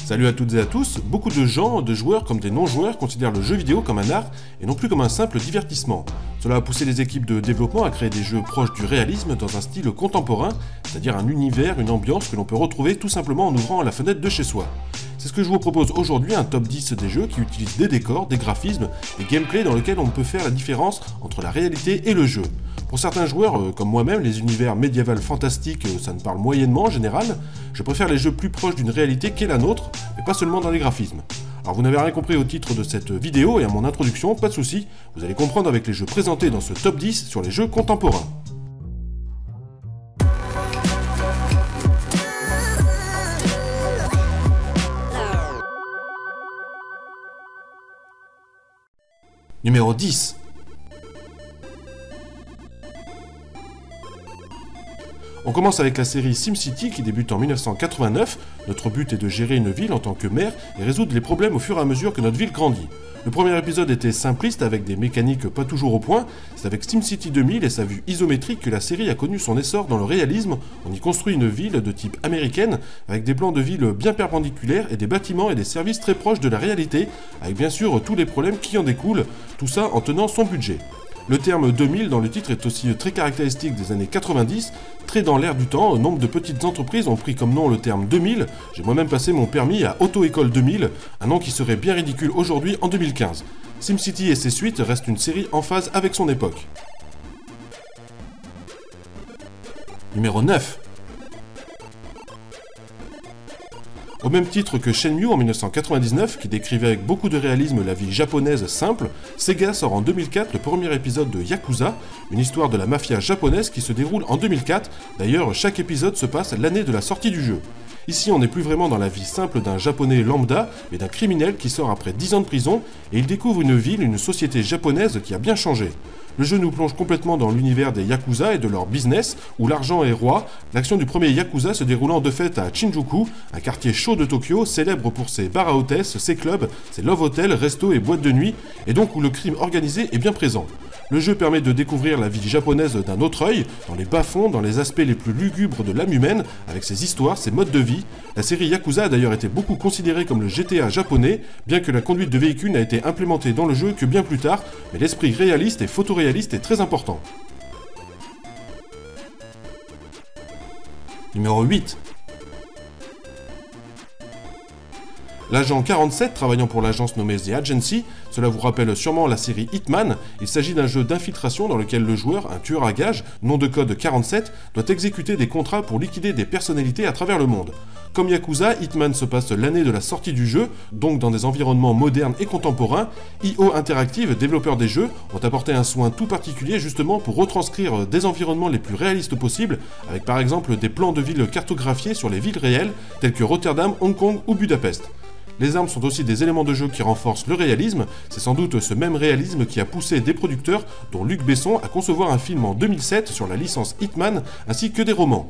Salut à toutes et à tous, beaucoup de gens, de joueurs comme des non-joueurs considèrent le jeu vidéo comme un art et non plus comme un simple divertissement. Cela a poussé les équipes de développement à créer des jeux proches du réalisme dans un style contemporain, c'est-à-dire un univers, une ambiance que l'on peut retrouver tout simplement en ouvrant la fenêtre de chez soi. C'est ce que je vous propose aujourd'hui, un top 10 des jeux qui utilisent des décors, des graphismes, des gameplays dans lesquels on peut faire la différence entre la réalité et le jeu. Pour certains joueurs, comme moi-même, les univers médiévals fantastiques, ça me parle moyennement en général. Je préfère les jeux plus proches d'une réalité qu'est la nôtre, mais pas seulement dans les graphismes. Alors vous n'avez rien compris au titre de cette vidéo et à mon introduction, pas de souci, vous allez comprendre avec les jeux présentés dans ce top 10 sur les jeux contemporains. Numéro 10. On commence avec la série SimCity qui débute en 1989. Notre but est de gérer une ville en tant que maire et résoudre les problèmes au fur et à mesure que notre ville grandit. Le premier épisode était simpliste avec des mécaniques pas toujours au point. C'est avec SimCity 2000 et sa vue isométrique que la série a connu son essor dans le réalisme. On y construit une ville de type américaine avec des plans de ville bien perpendiculaires et des bâtiments et des services très proches de la réalité, avec bien sûr tous les problèmes qui en découlent, tout ça en tenant son budget. Le terme 2000 dans le titre est aussi très caractéristique des années 90, très dans l'air du temps. Nombre de petites entreprises ont pris comme nom le terme 2000. J'ai moi-même passé mon permis à Auto-École 2000, un nom qui serait bien ridicule aujourd'hui en 2015. SimCity et ses suites restent une série en phase avec son époque. Numéro 9. Au même titre que Shenmue en 1999, qui décrivait avec beaucoup de réalisme la vie japonaise simple, Sega sort en 2004 le premier épisode de Yakuza, une histoire de la mafia japonaise qui se déroule en 2004. D'ailleurs, chaque épisode se passe l'année de la sortie du jeu. Ici, on n'est plus vraiment dans la vie simple d'un japonais lambda, mais d'un criminel qui sort après 10 ans de prison, et il découvre une ville, une société japonaise qui a bien changé. Le jeu nous plonge complètement dans l'univers des Yakuza et de leur business, où l'argent est roi, l'action du premier Yakuza se déroulant de fait à Shinjuku, un quartier chaud de Tokyo, célèbre pour ses bars à hôtesses, ses clubs, ses love hotels, restos et boîtes de nuit, et donc où le crime organisé est bien présent. Le jeu permet de découvrir la vie japonaise d'un autre œil, dans les bas-fonds, dans les aspects les plus lugubres de l'âme humaine, avec ses histoires, ses modes de vie. La série Yakuza a d'ailleurs été beaucoup considérée comme le GTA japonais, bien que la conduite de véhicule n'a été implémentée dans le jeu que bien plus tard, mais l'esprit réaliste et photoréaliste est très important. Numéro 8. L'agent 47, travaillant pour l'agence nommée The Agency, cela vous rappelle sûrement la série Hitman. Il s'agit d'un jeu d'infiltration dans lequel le joueur, un tueur à gages, nom de code 47, doit exécuter des contrats pour liquider des personnalités à travers le monde. Comme Yakuza, Hitman se passe l'année de la sortie du jeu, donc dans des environnements modernes et contemporains. IO Interactive, développeurs des jeux, ont apporté un soin tout particulier justement pour retranscrire des environnements les plus réalistes possibles, avec par exemple des plans de villes cartographiés sur les villes réelles, telles que Rotterdam, Hong Kong ou Budapest. Les armes sont aussi des éléments de jeu qui renforcent le réalisme, c'est sans doute ce même réalisme qui a poussé des producteurs, dont Luc Besson, à concevoir un film en 2007 sur la licence Hitman, ainsi que des romans.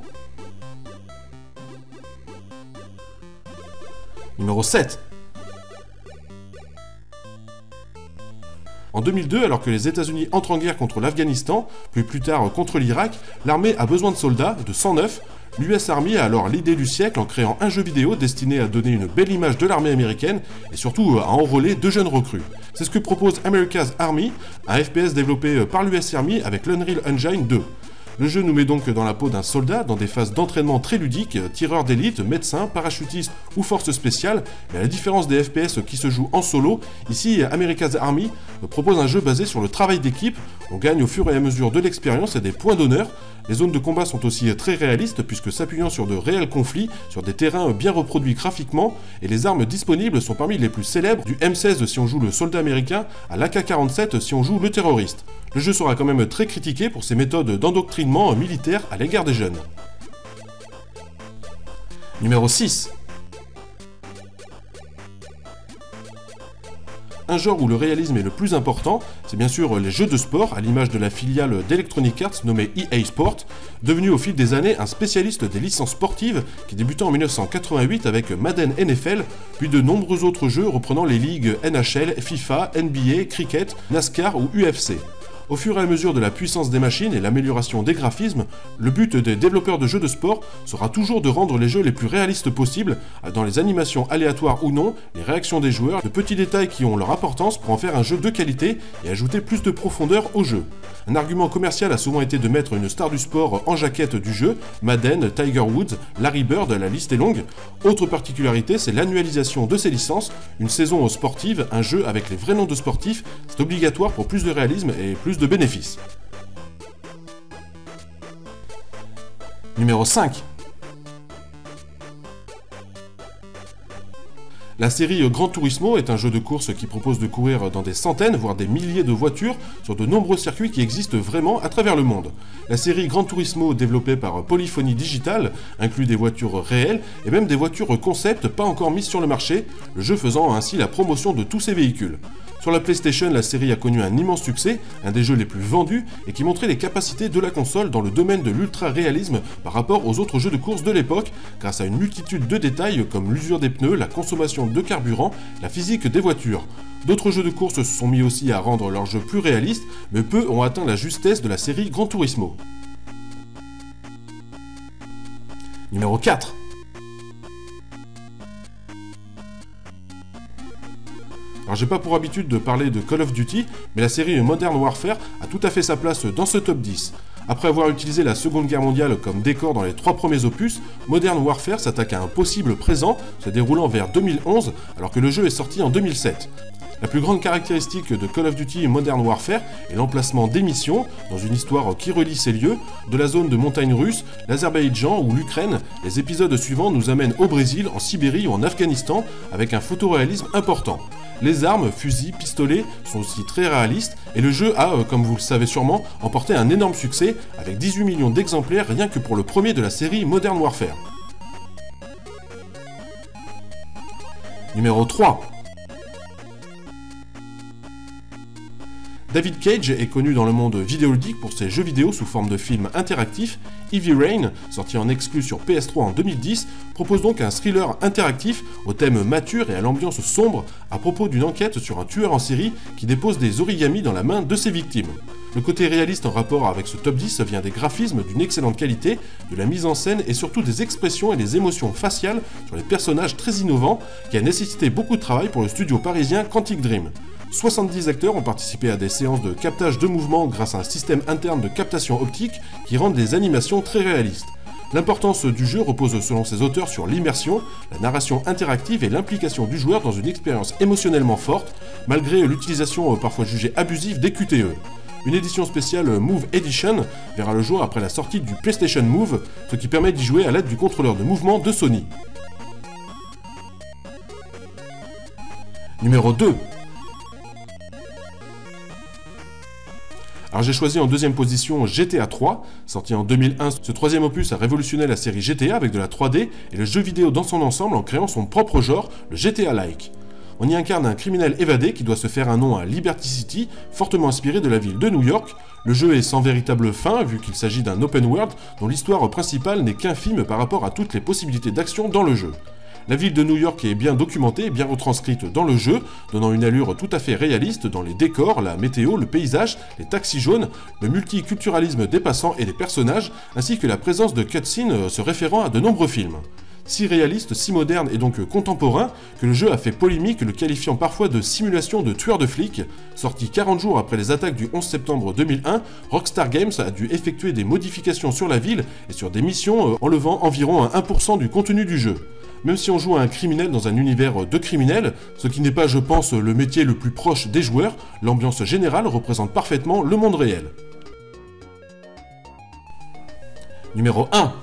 Numéro 7. En 2002, alors que les États-Unis entrent en guerre contre l'Afghanistan, puis plus tard contre l'Irak, l'armée a besoin de soldats, de 109. L'US Army a alors l'idée du siècle en créant un jeu vidéo destiné à donner une belle image de l'armée américaine et surtout à enrôler de jeunes recrues. C'est ce que propose America's Army, un FPS développé par l'US Army avec l'Unreal Engine 2. Le jeu nous met donc dans la peau d'un soldat, dans des phases d'entraînement très ludiques, tireur d'élite, médecin, parachutiste ou force spéciale, mais à la différence des FPS qui se jouent en solo, ici America's Army propose un jeu basé sur le travail d'équipe. On gagne au fur et à mesure de l'expérience et des points d'honneur. Les zones de combat sont aussi très réalistes puisque s'appuyant sur de réels conflits, sur des terrains bien reproduits graphiquement, et les armes disponibles sont parmi les plus célèbres, du M16 si on joue le soldat américain à l'AK-47 si on joue le terroriste. Le jeu sera quand même très critiqué pour ses méthodes d'endoctrinement militaire à l'égard des jeunes. Numéro 6. Un genre où le réalisme est le plus important, c'est bien sûr les jeux de sport, à l'image de la filiale d'Electronic Arts nommée EA Sport, devenu au fil des années un spécialiste des licences sportives qui débuta en 1988 avec Madden NFL, puis de nombreux autres jeux reprenant les ligues NHL, FIFA, NBA, Cricket, NASCAR ou UFC. Au fur et à mesure de la puissance des machines et l'amélioration des graphismes, le but des développeurs de jeux de sport sera toujours de rendre les jeux les plus réalistes possibles, dans les animations aléatoires ou non, les réactions des joueurs, de petits détails qui ont leur importance pour en faire un jeu de qualité et ajouter plus de profondeur au jeu. Un argument commercial a souvent été de mettre une star du sport en jaquette du jeu, Madden, Tiger Woods, Larry Bird, la liste est longue. Autre particularité, c'est l'annualisation de ces licences, une saison sportive, un jeu avec les vrais noms de sportifs, c'est obligatoire pour plus de réalisme et plus de bénéfices. Numéro 5. La série Gran Turismo est un jeu de course qui propose de courir dans des centaines, voire des milliers de voitures sur de nombreux circuits qui existent vraiment à travers le monde. La série Gran Turismo, développée par Polyphony Digital, inclut des voitures réelles et même des voitures concept pas encore mises sur le marché, le jeu faisant ainsi la promotion de tous ces véhicules. Sur la PlayStation, la série a connu un immense succès, un des jeux les plus vendus, et qui montrait les capacités de la console dans le domaine de l'ultra-réalisme par rapport aux autres jeux de course de l'époque, grâce à une multitude de détails comme l'usure des pneus, la consommation de carburant, la physique des voitures. D'autres jeux de course se sont mis aussi à rendre leurs jeux plus réalistes, mais peu ont atteint la justesse de la série Gran Turismo. Numéro 4. Alors j'ai pas pour habitude de parler de Call of Duty, mais la série Modern Warfare a tout à fait sa place dans ce top 10. Après avoir utilisé la Seconde Guerre mondiale comme décor dans les 3 premiers opus, Modern Warfare s'attaque à un possible présent, se déroulant vers 2011, alors que le jeu est sorti en 2007. La plus grande caractéristique de Call of Duty Modern Warfare est l'emplacement des missions, dans une histoire qui relie ces lieux, de la zone de montagne russe, l'Azerbaïdjan ou l'Ukraine. Les épisodes suivants nous amènent au Brésil, en Sibérie ou en Afghanistan, avec un photoréalisme important. Les armes, fusils, pistolets sont aussi très réalistes, et le jeu a, comme vous le savez sûrement, emporté un énorme succès, avec 18 millions d'exemplaires rien que pour le premier de la série Modern Warfare. Numéro 3. David Cage est connu dans le monde vidéoludique pour ses jeux vidéo sous forme de films interactifs. Heavy Rain, sorti en exclu sur PS3 en 2010, propose donc un thriller interactif au thème mature et à l'ambiance sombre à propos d'une enquête sur un tueur en série qui dépose des origamis dans la main de ses victimes. Le côté réaliste en rapport avec ce top 10 vient des graphismes d'une excellente qualité, de la mise en scène et surtout des expressions et des émotions faciales sur les personnages très innovants qui a nécessité beaucoup de travail pour le studio parisien Quantic Dream. 70 acteurs ont participé à des séances de captage de mouvements grâce à un système interne de captation optique qui rend des animations très réalistes. L'importance du jeu repose selon ses auteurs sur l'immersion, la narration interactive et l'implication du joueur dans une expérience émotionnellement forte, malgré l'utilisation parfois jugée abusive des QTE. Une édition spéciale Move Edition verra le jour après la sortie du PlayStation Move, ce qui permet d'y jouer à l'aide du contrôleur de mouvement de Sony. Numéro 2. Alors j'ai choisi en deuxième position GTA 3, sorti en 2001. Ce troisième opus a révolutionné la série GTA avec de la 3D et le jeu vidéo dans son ensemble en créant son propre genre, le GTA-like. On y incarne un criminel évadé qui doit se faire un nom à Liberty City, fortement inspiré de la ville de New York. Le jeu est sans véritable fin, vu qu'il s'agit d'un open world dont l'histoire principale n'est qu'infime par rapport à toutes les possibilités d'action dans le jeu. La ville de New York est bien documentée et bien retranscrite dans le jeu, donnant une allure tout à fait réaliste dans les décors, la météo, le paysage, les taxis jaunes, le multiculturalisme des passants et des personnages, ainsi que la présence de cutscenes se référant à de nombreux films. Si réaliste, si moderne et donc contemporain, que le jeu a fait polémique, le qualifiant parfois de simulation de tueur de flics. Sorti 40 jours après les attaques du 11 septembre 2001, Rockstar Games a dû effectuer des modifications sur la ville et sur des missions enlevant environ 1% du contenu du jeu. Même si on joue à un criminel dans un univers de criminels, ce qui n'est pas, je pense, le métier le plus proche des joueurs, l'ambiance générale représente parfaitement le monde réel. Numéro 1.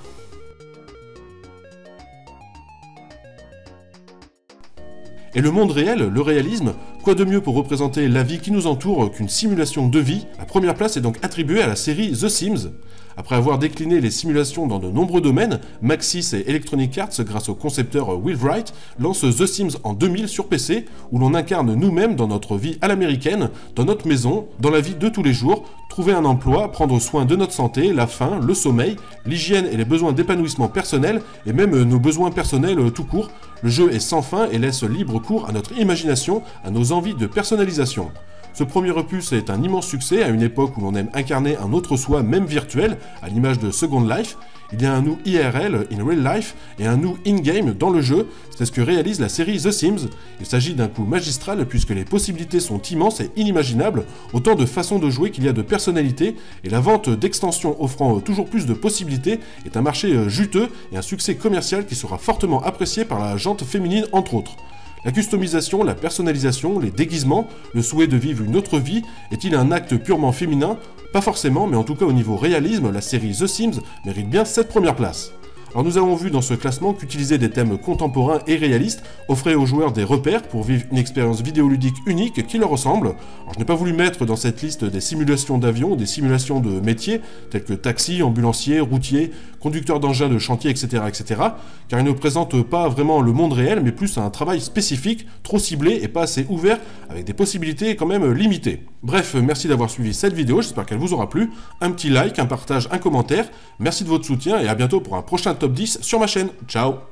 Et le monde réel, le réalisme, quoi de mieux pour représenter la vie qui nous entoure qu'une simulation de vie? La première place est donc attribuée à la série The Sims. Après avoir décliné les simulations dans de nombreux domaines, Maxis et Electronic Arts, grâce au concepteur Will Wright, lancent The Sims en 2000 sur PC, où l'on incarne nous-mêmes dans notre vie à l'américaine, dans notre maison, dans la vie de tous les jours, trouver un emploi, prendre soin de notre santé, la faim, le sommeil, l'hygiène et les besoins d'épanouissement personnel, et même nos besoins personnels tout court. Le jeu est sans fin et laisse libre cours à notre imagination, à nos envies de personnalisation. Ce premier opus est un immense succès à une époque où l'on aime incarner un autre soi, même virtuel, à l'image de Second Life. Il y a un nous IRL, in real life, et un nous in-game dans le jeu, c'est ce que réalise la série The Sims. Il s'agit d'un coup magistral puisque les possibilités sont immenses et inimaginables, autant de façons de jouer qu'il y a de personnalités, et la vente d'extensions offrant toujours plus de possibilités est un marché juteux et un succès commercial qui sera fortement apprécié par la gente féminine entre autres. La customisation, la personnalisation, les déguisements, le souhait de vivre une autre vie, est-il un acte purement féminin? Pas forcément, mais en tout cas au niveau réalisme, la série The Sims mérite bien cette première place. Alors nous avons vu dans ce classement qu'utiliser des thèmes contemporains et réalistes offrait aux joueurs des repères pour vivre une expérience vidéoludique unique qui leur ressemble. Alors je n'ai pas voulu mettre dans cette liste des simulations d'avions, des simulations de métiers, tels que taxi, ambulancier, routier, conducteur d'engins de chantier, etc., car ils ne présentent pas vraiment le monde réel, mais plus un travail spécifique, trop ciblé et pas assez ouvert, avec des possibilités quand même limitées. Bref, merci d'avoir suivi cette vidéo, j'espère qu'elle vous aura plu. Un petit like, un partage, un commentaire, merci de votre soutien et à bientôt pour un prochain top 10 sur ma chaîne. Ciao!